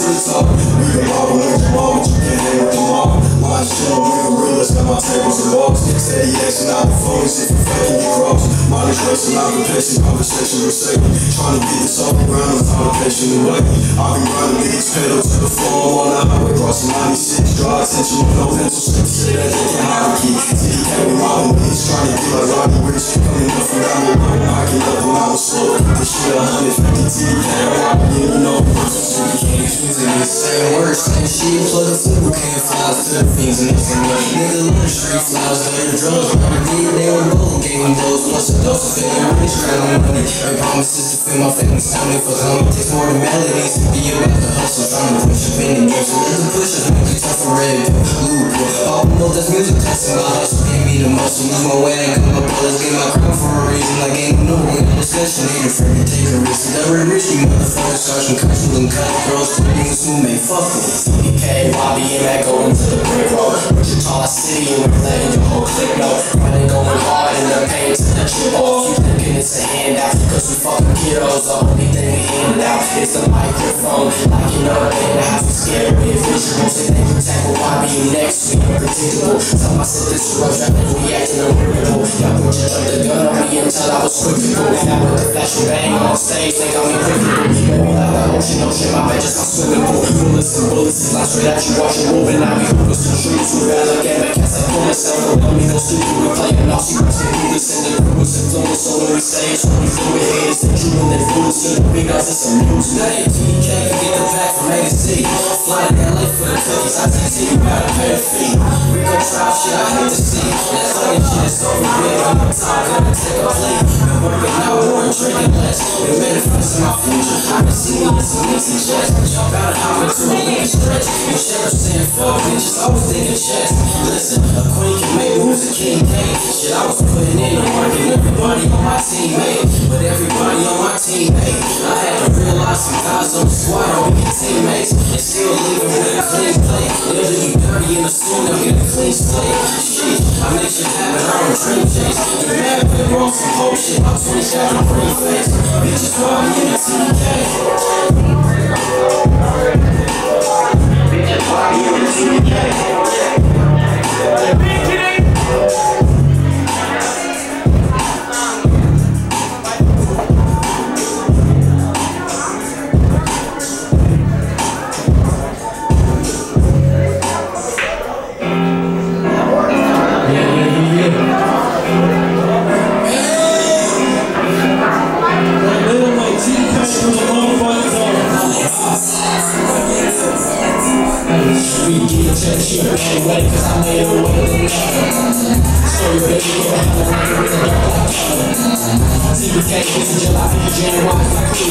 street talk. We can marvel with your mom, but you can't hang with your mom. My shit, we can realist, got my tables and walks. Steady action, out the phone, shit for faking your cross. Money tracing, occupation, conversation, receiving. Trying to get this off the ground, without a patient and waiting. I've been grinding beats, pedal to the floor on the highway, crossing 96, draw attention with no pencil, shit that they can hide key. TDK with mobbing beats, trying to get like Rodney Rich, coming up from down the road, knocking up when I was slow. This shit 150 TDK, you know, you can't choose it. Same words, same shit, plug a fool, can't fly to the things and nothing but nigga on the street flies, they the drugs, mama did, they were both, gave them those, plus a dose of fake rich, crying money. I promises to feel my family sounding for home. It takes more than melodies to be about the hustle, trying to push up in the game. So let the pushers make you tough for red, blue, all the know that's music, testing my hustle, gave me the muscle, lose my way, and cut my brothers, get my crown for a reason, like ain't no way, no discussion, ain't afraid to take a risk. The double rich, you motherfuckers, charging cushions and cut girls to niggas who may fuck with us. TDK, YB, and that go into the brick road. Wichita City, and we're letting your whole click know. Running going hard in the paint to the trip off. You thinking it's a handout, cause we fucking kiddos, the only thing we hand out is the microphone. Like you know, in the house, we scared with visuals. Say they protect what YB next, we unpredictable. Tell myself this is rough, rapping, we acting unreadable. Y'all put your jumped the gun on me until I was quick to go. Now with the flashing bang on stage, they got me quick to go. Maybe like the ocean, my bed just my swimming pool. Bullets and bullets, fly straight at you, watch you moving. Now we hoopers to the streets, we ride like that, cats like pull myself, don't me no stupid, we playing all secrets. We listen to the crews and influence, so when we say it's when we do it, haters that you and that fools, see the big guys, it's a news name. TDK can get the pack from A to Z, fly to LA for the cookies, I see you gotta pay the fee. We gon' try shit I hate to see, that's fucking shit, it's over with, I'm on top, gonna take a plea. Been working out more and drinking less, been manifesting my future, I can see me in some mixing checks, jump out and hop into a lean stretch, you sheriff saying fuck bitches, always thinking checks. Listen, a queen can make moves, a king can't. Shit, I was putting in the work and everybody on my team made, but everybody on my team made. I had to realize some guys on the squad don't be teammates, and still living with a clean plate. They'll do you dirty in the school, they'll get a clean slate. Shit, I make shit happen, I don't dream chase. You mad if it wrong, some whole shit, I'm 20 shots on green face. Bitches call me in the TDK. Bitches call me in the TDK. We get check shit anyway, cause I made a way. Sorry, baby, you have to work with the dark. TDK, this is July 5th, January,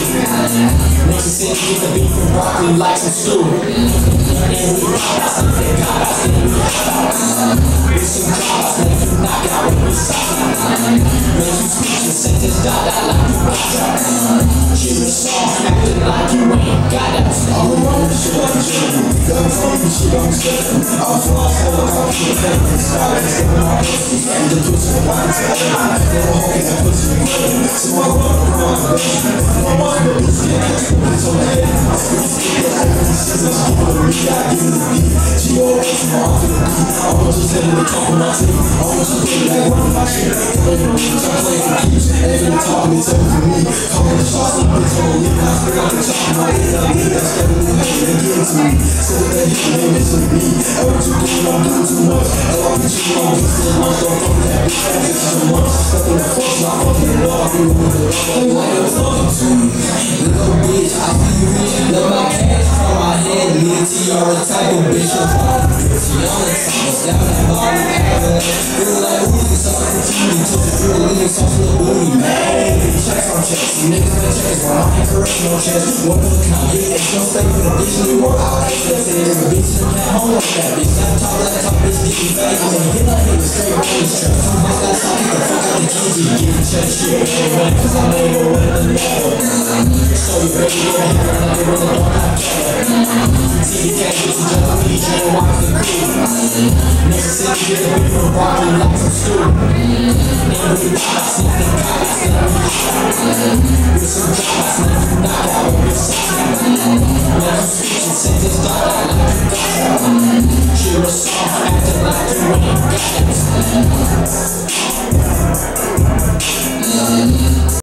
Nation City, get the beef and broccoli like some stew. And we rock out, some big God, I see we hop out. With some jobs, make you knock out when we stop. Make you speech and sentence, dot, like you rock out. Shoot a song, acting like you ain't got that. All around the shit like a gentleman. Gun from the shit I'm stepping. I'm fly, hella confident, heaven. Style is in my business. And the pussy, why it's heaven. Never hawking that pussy in heaven. So I run around the basement. My mom knows this kid, it's on the head. I'm pretty scared, I can see this shit for me. I give it a beat. She always marked in the beat. I want to tell her to talk on my team. I want to play like one of my shit. Playing the beats, I'm playing for keeps. Every talking, it's over for me. Calling the shots, I'm on me. I feel like I'm talking my head. I need that step in the head and get to me. So that they hit me, it's with me. What you doing, I'm doing too much. I love you, I'm doing too much. Don't fuck that bitch, I get too much. Stuck in the fuck, not fucking it up. You with the rock, like why you talking to me? Little bitch, I see you rich. Let my cash from my head. Me and T.R. type of bitch. I'm pretty on the top. Down that bottom, feel like Uzi, something for TV. Took it through a lean, sauce with a booty, man. Checks on checks, some niggas that checks, but I ain't correct no checks. One of a kind, yeah, ain't no stay for the bitch, and we work out. Let's say there's a bitch in the home like that. Bitch, laptop, bitch, get you fake. I'm gonna hit my head with straight range trap. Too much that talk, get the fuck out the kitchen. Get the check shit, man, cause I made a way to know. So you baby, yeah, I have another one that don't have to. TDK, this is just me, trying to watch the crew. Nation City, get the beef from broccoli like some stew. And we pop, sniffing cops, and I'm with some jobs, now you knock out with some. Now you speech and you're a soft acting like you ain't got it.